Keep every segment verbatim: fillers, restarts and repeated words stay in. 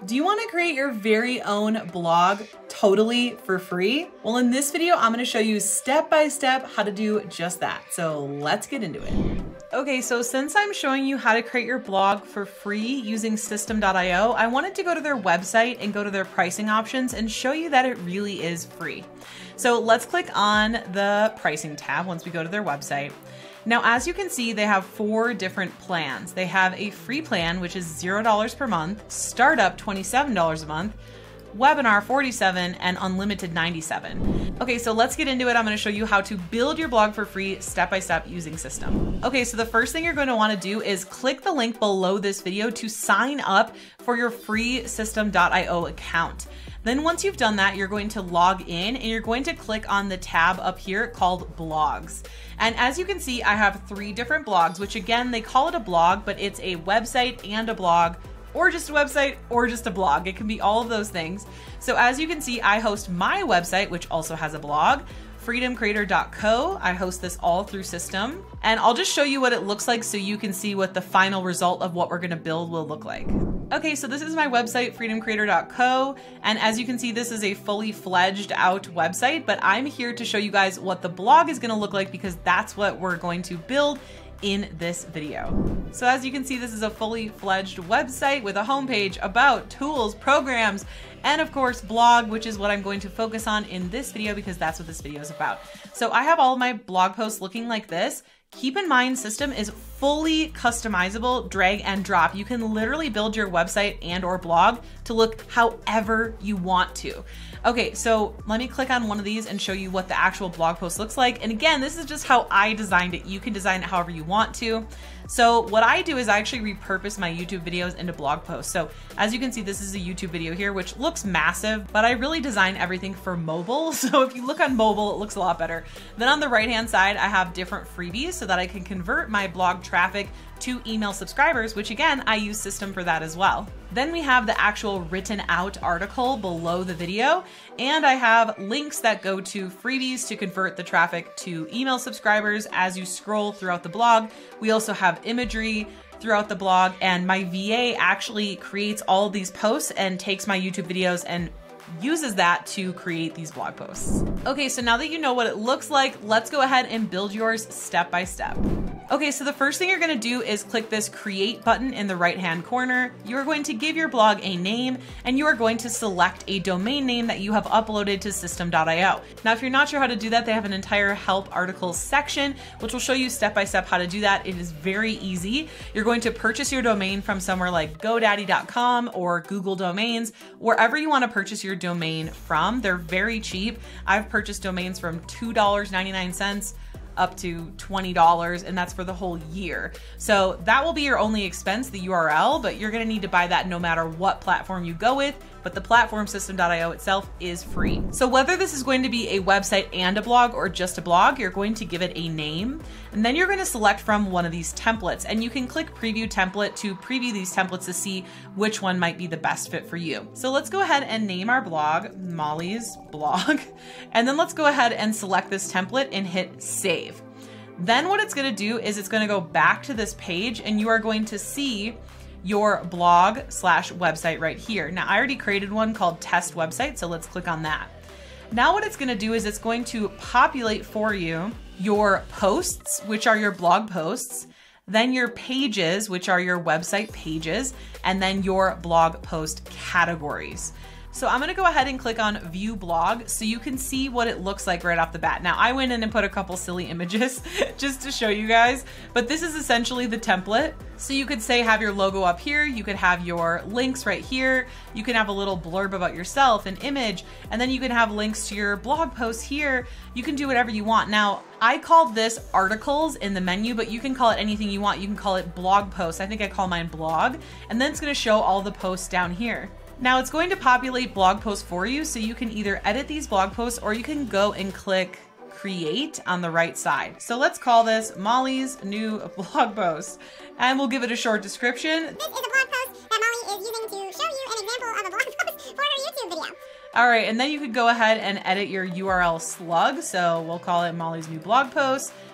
Do you want to create your very own blog totally for free? Well, in this video, I'm going to show you step by step how to do just that. So let's get into it. Okay, so since I'm showing you how to create your blog for free using System dot i o, I wanted to go to their website and go to their pricing options and show you that it really is free. So let's click on the pricing tab once we go to their website. Now, as you can see, they have four different plans. They have a free plan, which is zero dollars per month, startup twenty-seven dollars a month, webinar forty-seven dollars, and unlimited ninety-seven dollars. Okay, so let's get into it. I'm gonna show you how to build your blog for free step-by-step using System. Okay, so the first thing you're going to wanna do is click the link below this video to sign up for your free System dot i o account. Then once you've done that, you're going to log in and you're going to click on the tab up here called blogs. And as you can see, I have three different blogs, which again, they call it a blog, but it's a website and a blog, or just a website or just a blog. It can be all of those things. So as you can see, I host my website, which also has a blog, freedom creator dot co. I host this all through System. And I'll just show you what it looks like so you can see what the final result of what we're gonna build will look like. Okay, so this is my website, freedom creator dot co. And as you can see, this is a fully fledged out website, but I'm here to show you guys what the blog is gonna look like because that's what we're going to build in this video. So as you can see, this is a fully fledged website with a homepage, about, tools, programs, and of course blog, which is what I'm going to focus on in this video because that's what this video is about. So I have all of my blog posts looking like this. Keep in mind, System is fully customizable, drag and drop. You can literally build your website and or blog to look however you want to. Okay, so let me click on one of these and show you what the actual blog post looks like. And again, this is just how I designed it. You can design it however you want to. So what I do is I actually repurpose my YouTube videos into blog posts. So as you can see, this is a YouTube video here, which looks massive, but I really design everything for mobile. So if you look on mobile, it looks a lot better. Then on the right-hand side, I have different freebies so that I can convert my blog traffic to email subscribers, which again, I use System for that as well. Then we have the actual written out article below the video, and I have links that go to freebies to convert the traffic to email subscribers as you scroll throughout the blog. We also have imagery throughout the blog, and my V A actually creates all of these posts and takes my YouTube videos and uses that to create these blog posts. Okay, so now that you know what it looks like, let's go ahead and build yours step by step. Okay, so the first thing you're gonna do is click this create button in the right-hand corner. You are going to give your blog a name and you are going to select a domain name that you have uploaded to System dot i o. Now, if you're not sure how to do that, they have an entire help articles section, which will show you step-by-step how to do that. It is very easy. You're going to purchase your domain from somewhere like GoDaddy dot com or Google Domains, wherever you wanna purchase your domain from. They're very cheap. I've purchased domains from two dollars and ninety-nine cents up to twenty dollars, and that's for the whole year. So that will be your only expense, the U R L, but you're gonna need to buy that no matter what platform you go with. But the platform System dot i o itself is free. So whether this is going to be a website and a blog or just a blog, you're going to give it a name, and then you're going to select from one of these templates, and you can click preview template to preview these templates to see which one might be the best fit for you. So let's go ahead and name our blog Molly's Blog, and then let's go ahead and select this template and hit save. Then what it's going to do is it's going to go back to this page, and you are going to see your blog slash website right here. Now, I already created one called test website, so let's click on that. Now what it's gonna do is it's going to populate for you your posts, which are your blog posts, then your pages, which are your website pages, and then your blog post categories. So I'm gonna go ahead and click on view blog so you can see what it looks like right off the bat. Now I went in and put a couple silly images just to show you guys, but this is essentially the template. So you could say have your logo up here, you could have your links right here, you can have a little blurb about yourself, an image, and then you can have links to your blog posts here. You can do whatever you want. Now, I called this articles in the menu, but you can call it anything you want. You can call it blog posts. I think I call mine blog, and then it's gonna show all the posts down here. Now it's going to populate blog posts for you, so you can either edit these blog posts or you can go and click create on the right side. So let's call this Molly's new blog post, and we'll give it a short description. This is a blog post that Molly is using to show you an example of a blog post for her YouTube video. All right, and then you could go ahead and edit your U R L slug. So we'll call it Molly's new blog post.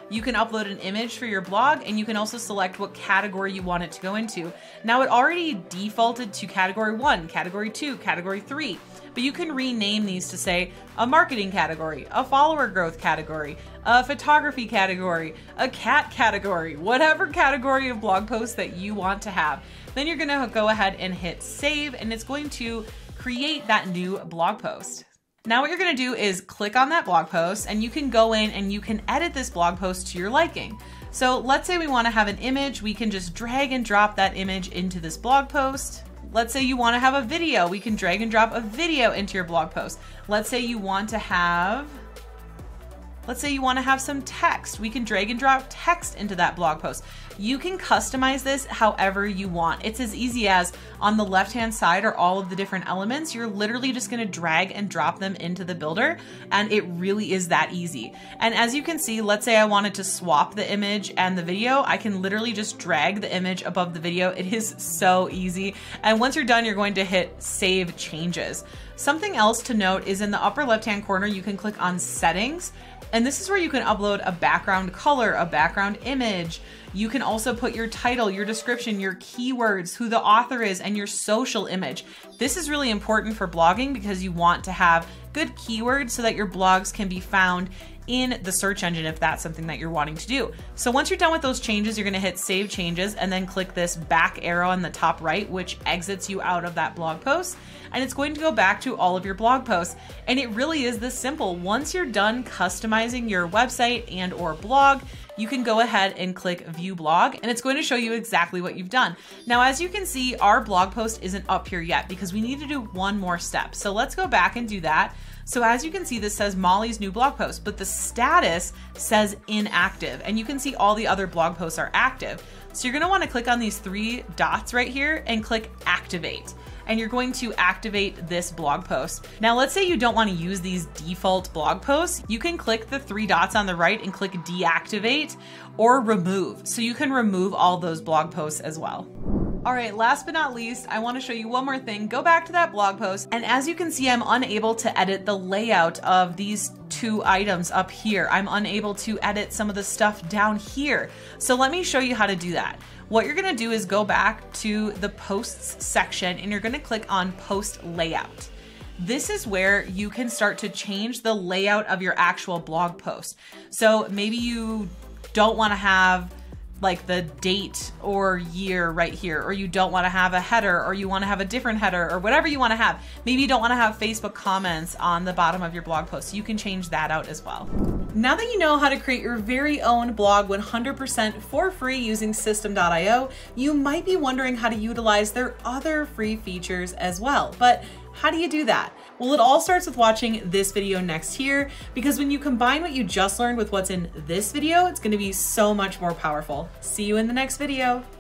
You can upload an image for your blog, and you can also select what category you want it to go into. Now it already defaulted to category one, category two, category three, but you can rename these to say a marketing category, a follower growth category, a photography category, a cat category, whatever category of blog post that you want to have. Then you're gonna go ahead and hit save, and it's going to create that new blog post. Now what you're gonna do is click on that blog post, and you can go in and you can edit this blog post to your liking. So let's say we wanna have an image, we can just drag and drop that image into this blog post. Let's say you wanna have a video, we can drag and drop a video into your blog post. Let's say you want to have, let's say you wanna have some text, we can drag and drop text into that blog post. You can customize this however you want. It's as easy as on the left-hand side are all of the different elements. You're literally just gonna drag and drop them into the builder, and it really is that easy. And as you can see, let's say I wanted to swap the image and the video, I can literally just drag the image above the video. It is so easy. And once you're done, you're going to hit Save Changes. Something else to note is in the upper left-hand corner, you can click on Settings, and this is where you can upload a background color, a background image. You can also put your title, your description, your keywords, who the author is, and your social image. This is really important for blogging because you want to have good keywords so that your blogs can be found in the search engine if that's something that you're wanting to do. So once you're done with those changes, you're gonna hit Save Changes and then click this back arrow on the top right, which exits you out of that blog post. And it's going to go back to all of your blog posts. And it really is this simple. Once you're done customizing your website and or blog, you can go ahead and click View Blog, and it's going to show you exactly what you've done. Now, as you can see, our blog post isn't up here yet because we need to do one more step. So let's go back and do that. So as you can see, this says Molly's new blog post, but the status says inactive, and you can see all the other blog posts are active. So you're gonna wanna click on these three dots right here and click Activate. And you're going to activate this blog post. Now, let's say you don't want to use these default blog posts. You can click the three dots on the right and click deactivate or remove. So you can remove all those blog posts as well. All right, last but not least, I want to show you one more thing. Go back to that blog post. And as you can see, I'm unable to edit the layout of these two items up here. I'm unable to edit some of the stuff down here. So let me show you how to do that. What you're gonna do is go back to the posts section and you're gonna click on post layout. This is where you can start to change the layout of your actual blog post. So maybe you don't wanna have like the date or year right here, or you don't want to have a header, or you want to have a different header, or whatever you want to have. Maybe you don't want to have Facebook comments on the bottom of your blog post. You can change that out as well. Now that you know how to create your very own blog one hundred percent for free using Systeme dot i o, you might be wondering how to utilize their other free features as well. But how do you do that? Well, it all starts with watching this video next here, because when you combine what you just learned with what's in this video, it's going to be so much more powerful. See you in the next video.